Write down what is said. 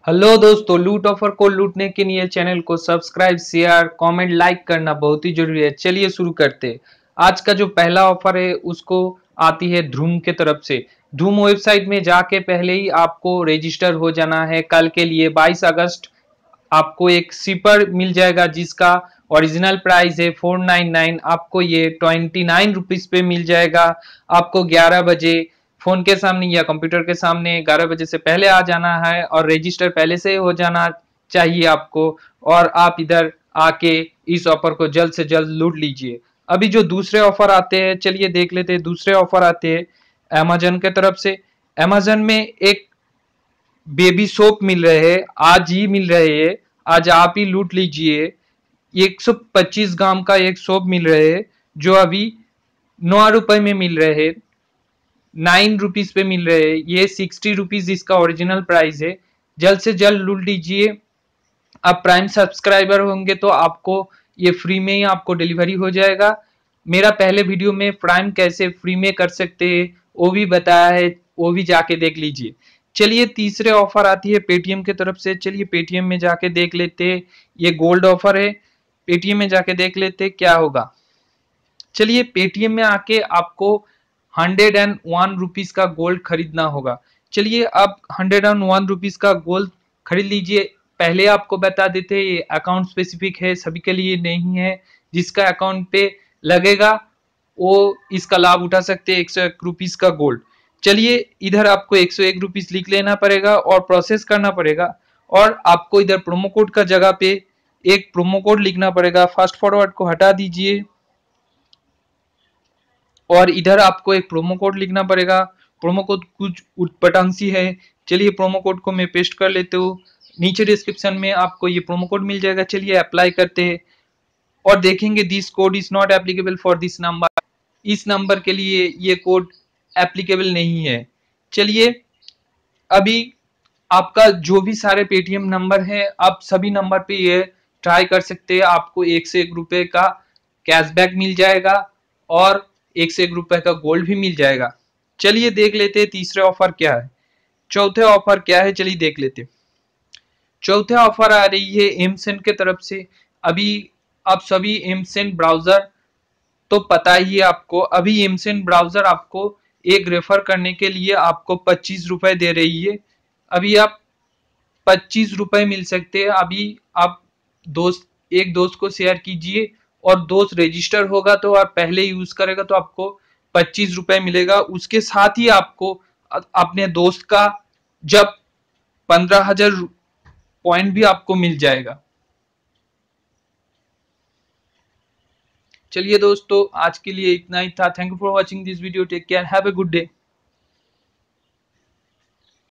Hello दोस्तों, लूट offer को लूटने के लिए चैनल को सब्सक्राइब, शेयर, कमेंट, लाइक करना बहुत ही जरूरी है। चलिए शुरू करते हैं। आज का जो पहला ऑफर है उसको आती है ध्रूम के तरफ से। ध्रूम वेबसाइट में जाके पहले ही आपको रजिस्टर हो जाना है। कल के लिए 22 अगस्त आपको एक सिपर मिल जाएगा जिसका ओरिजिनल प्राइस है 499। आपको ये 29 रुपीज पे मिल जाएगा। आपको 11 बजे फोन के सामने या कंप्यूटर के सामने 11 बजे से पहले आ जाना है और रजिस्टर पहले से हो जाना चाहिए आपको। और आप इधर आके इस ऑफर को जल्द से जल्द लूट लीजिए। अभी जो दूसरे ऑफर आते हैं, चलिए देख लेते हैं। दूसरे ऑफर आते हैं अमेजन के तरफ से। अमेजन में एक बेबी सोप मिल रहे हैं, आज ही मिल रहे हैं। आज आप ही लूट लीजिए। 125 ग्राम का एक सोप मिल रहे हैं जो अभी 9 रुपए में मिल रहे हैं, 9 रुपीज पे मिल रहे हैं। ये 60 रुपीज इसका ओरिजिनल प्राइस है। जल्द से जल्द लूट लीजिए। आप प्राइम सब्सक्राइबर होंगे तो आपको ये फ्री में ही आपको डिलीवरी हो जाएगा। मेरा पहले वीडियो में प्राइम कैसे फ्री में कर सकते हैं वो भी बताया है, वो भी जाके देख लीजिए। चलिए तीसरे ऑफर आती है पेटीएम की तरफ से। चलिए पेटीएम में जाके देख लेते हैं। ये गोल्ड ऑफर है। पेटीएम में जाके देख लेते हैं क्या होगा। चलिए पेटीएम में आके आपको 101 रुपीज का गोल्ड खरीदना होगा। चलिए आप 101 रुपीज का गोल्ड खरीद लीजिए। पहले आपको बता देते हैं ये अकाउंट स्पेसिफिक है, सभी के लिए नहीं है। जिसका अकाउंट पे लगेगा वो इसका लाभ उठा सकते हैं 101 रुपीज का गोल्ड। चलिए इधर आपको 101 रुपीज लिख लेना पड़ेगा और प्रोसेस करना पड़ेगा। और आपको इधर प्रोमो कोड का जगह पे एक प्रोमो कोड लिखना पड़ेगा। फास्ट फॉरवर्ड को हटा दीजिए और इधर आपको एक प्रोमो कोड लिखना पड़ेगा। प्रोमो कोड कुछ उटपटांग सी है। चलिए प्रोमो कोड को मैं पेस्ट कर लेता हूँ। नीचे डिस्क्रिप्शन में आपको ये प्रोमो कोड मिल जाएगा। चलिए अप्लाई करते हैं और देखेंगे this code is not applicable for this number. इस नंबर के लिए ये कोड एप्लीकेबल नहीं है। चलिए अभी आपका जो भी सारे पेटीएम नंबर है आप सभी नंबर पे ये ट्राई कर सकते हैं। आपको 1 से 1 रुपए का कैशबैक मिल जाएगा और 1 से 1 रुपए का गोल्ड भी मिल जाएगा। चलिए देख लेते हैं तीसरे ऑफर क्या है। चौथे ऑफर क्या है चलिए देख लेते हैं। चौथे ऑफर आ रही है mcent के तरफ से। अभी आप सभी mcent ब्राउजर तो पता ही है आपको। अभी mcent ब्राउजर आपको एक रेफर करने के लिए आपको 25 रुपए दे रही है। अभी आप 25 रुपए मिल सकते हैं। अभी आप एक दोस्त को शेयर कीजिए और दोस्त रजिस्टर होगा तो आप पहले यूज करेगा तो आपको 25 रुपए मिलेगा। उसके साथ ही आपको अपने दोस्त का जब 15,000 पॉइंट भी आपको मिल जाएगा। चलिए दोस्तों आज के लिए इतना ही था। Thank you for watching this video. Take care, have a good day.